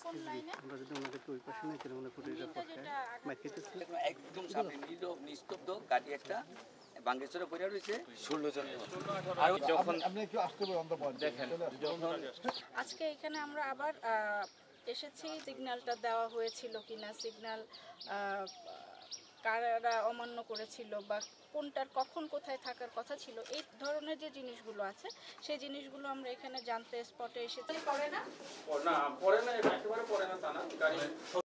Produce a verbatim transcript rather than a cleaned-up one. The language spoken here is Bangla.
কোন লাইনে আমরা যদি ওনাকে ওই পাশে নিয়ে চলে মনে করি একদম সামনে নিস্তব্ধ গাড়ি একটা বাঙ্গেশ্বরে পড়ে রয়েছে ষোলো জন। যখন আপনি একটু আসতে পারেন দেখেন যখন আজকে এখানে আমরা আবার এসেছি সিগন্যালটা দেওয়া হয়েছিল কিনা, সিগন্যাল কারা অমান্য করেছিল বা কোনটার কখন কোথায় থাকার কথা ছিল, এই ধরনের যে জিনিসগুলো আছে সেই জিনিসগুলো আমরা এখানে জানতে স্পটে এসেছি। পড়ে না না পড়ে না একেবারে পড়ে না তা না।